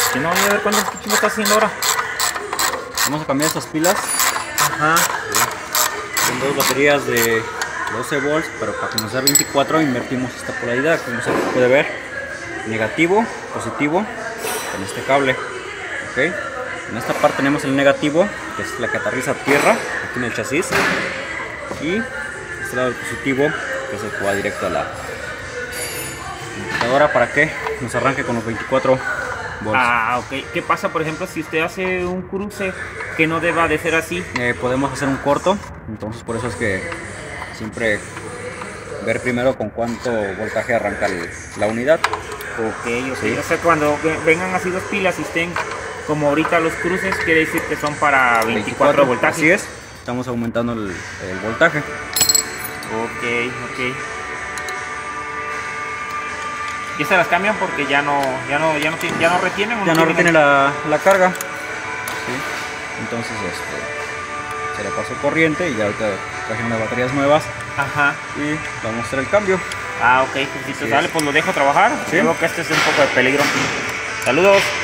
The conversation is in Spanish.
Que no, ni a ver cuánto me está haciendo ahora. Vamos a cambiar estas pilas. Ajá. Son dos baterías de 12 volts, pero para que nos dé 24 invertimos esta polaridad, como se puede ver, negativo, positivo, en este cable. ¿Ok? En esta parte tenemos el negativo, que es la que aterriza a tierra, aquí en el chasis, y este lado el positivo, que es el que va directo a la computadora para que nos arranque con los 24 volts. Ah, ok. ¿Qué pasa, por ejemplo, si usted hace un cruce que no deba de ser así? Podemos hacer un corto, entonces por eso es que siempre ver primero con cuánto voltaje arranca la unidad. Ok, ok. Sí. O sea, cuando vengan así dos pilas y estén como ahorita los cruces, quiere decir que son para 24 voltajes. Así es, estamos aumentando el voltaje. Ok, ok. ¿Y estas las cambian porque ya no retienen? ¿O Ya no tienen retiene ahí? la carga. ¿Sí? Entonces se le pasó corriente y ya ahorita trajeron las baterías nuevas. Ajá. Y vamos a hacer el cambio. Ah, ok, pues Sí, dale, pues lo dejo trabajar. Sí. Creo que este es un poco de peligro. Saludos.